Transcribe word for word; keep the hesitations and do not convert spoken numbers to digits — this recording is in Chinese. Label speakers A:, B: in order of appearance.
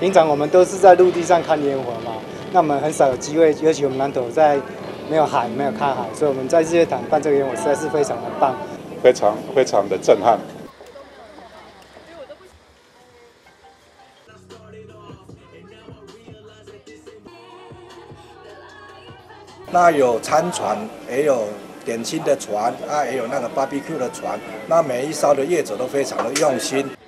A: 平常我们都是在陆地上看烟火嘛，那我们很少有机会，尤其我们南投在没有海、没有看海，所以我们在日月潭办这个烟火实在是非常的棒，
B: 非常非常的震撼。
C: 那有餐船，也有点心的船，啊，也有那个 barbecue 的船。那每一艘的业者都非常的用心。